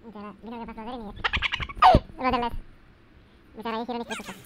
Bisogna farlo venire. Rodeless. Mi sarà io che non mi questo.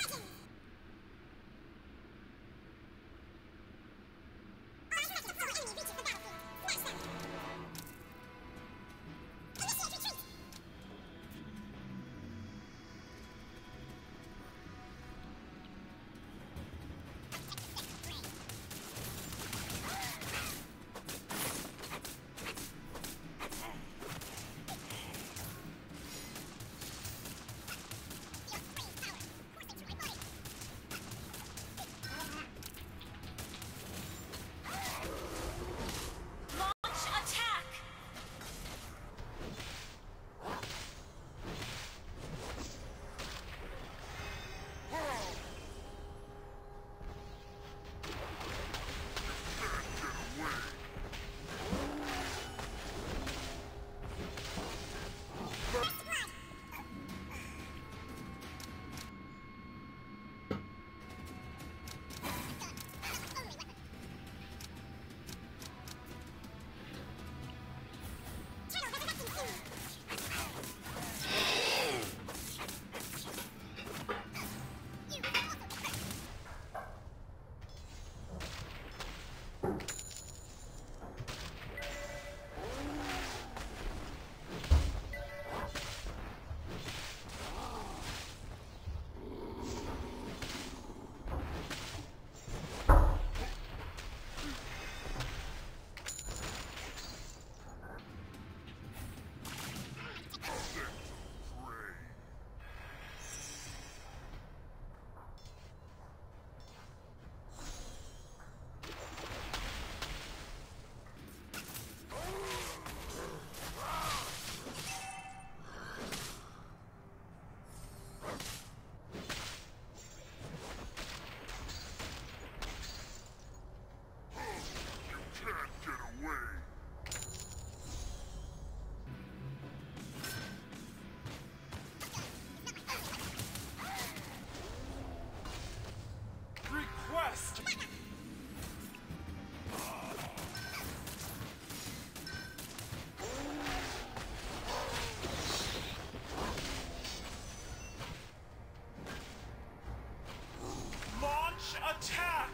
Attack!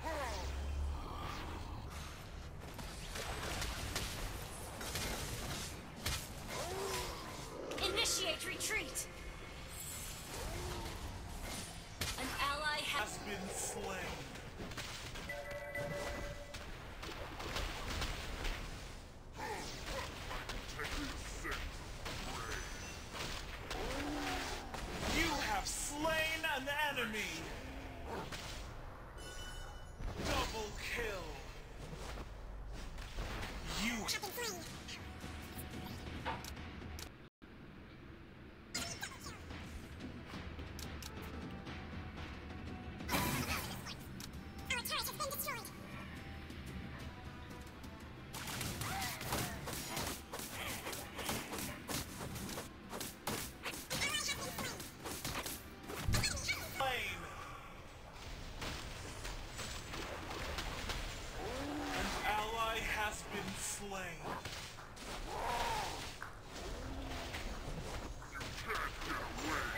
Initiate retreat! An ally Has been slain. You have slain an enemy! Double kill! You has been slain. You can't get away.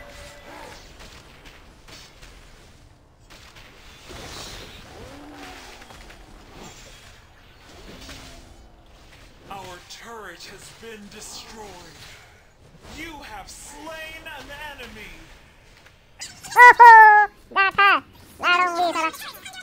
Our turret has been destroyed. You have slain an enemy. Oh, gata! Larong bisa.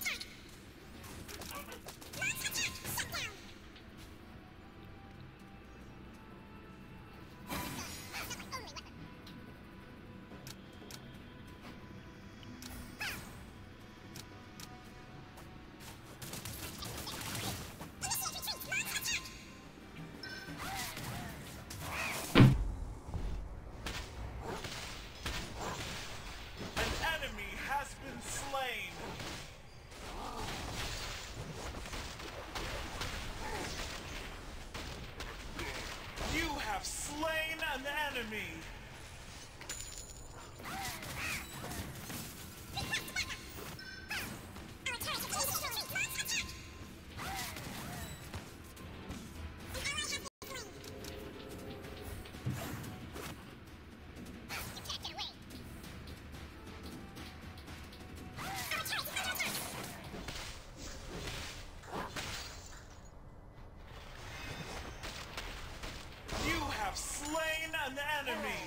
Have slain an enemy. have slain an enemy.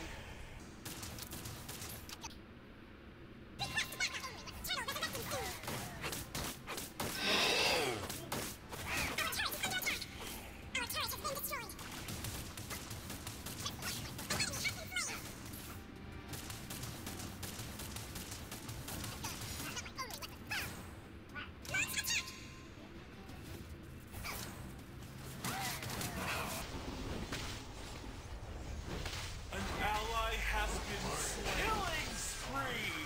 An ally has been slain. Killing spree.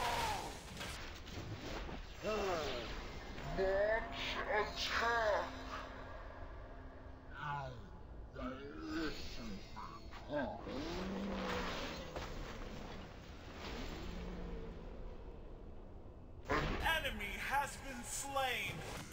Enemy has been slain.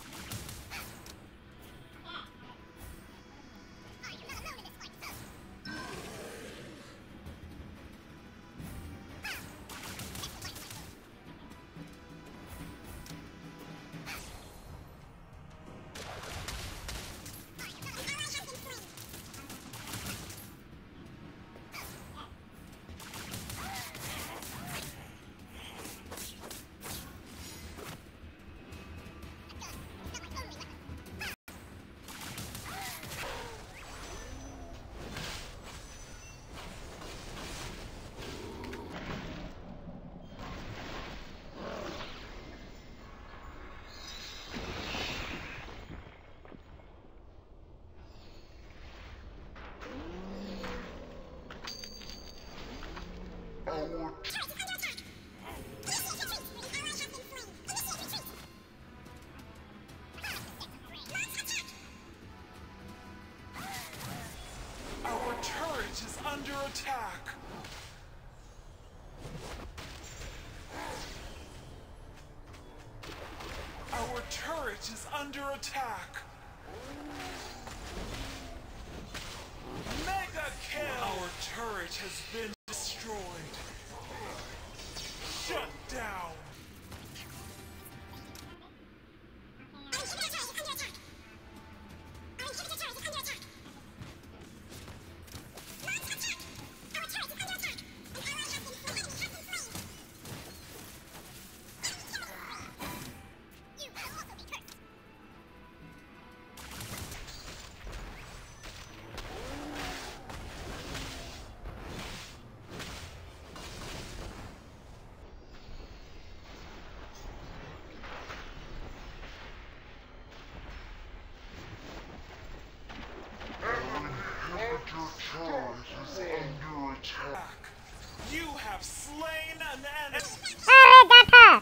Our turret is under attack. Our turret is under attack. Mega kill! Our turret has been destroyed. Shut down. Your turret is under attack. You have slain an enemy. Arigato!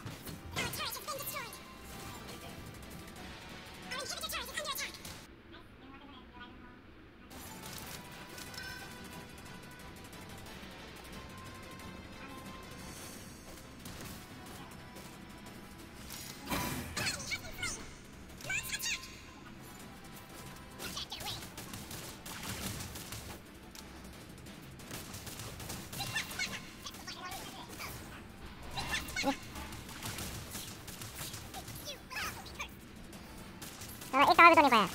एक और भी तो नहीं पाया।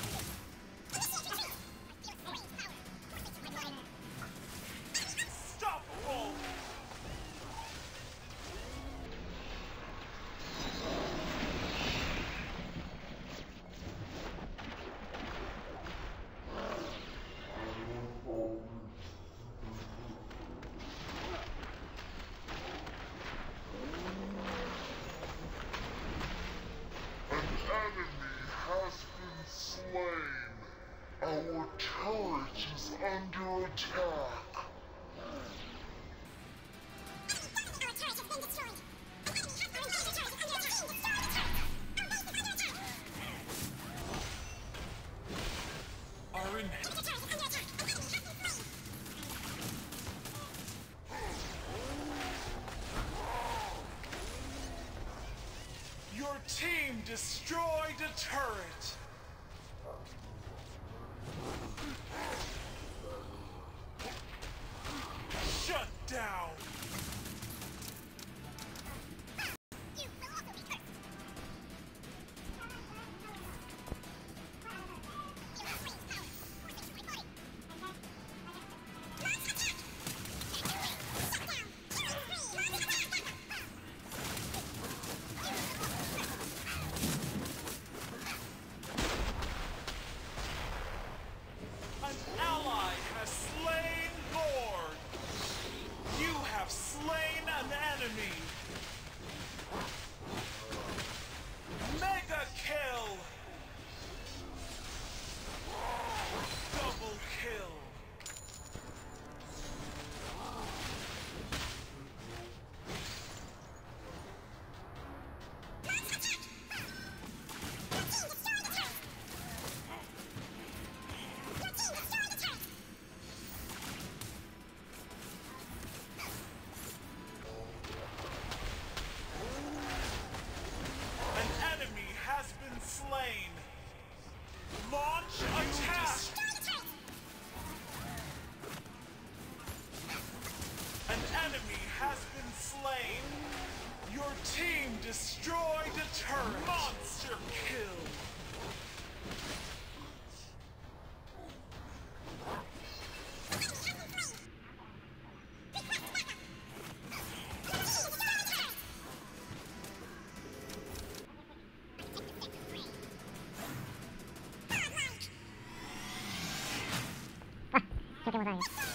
Unstoppable. Our turret is under attack. Our in Your team destroyed a turret. Shut down. has been slain. Your team destroyed a turret. Monster kill. 저렇게 못하네.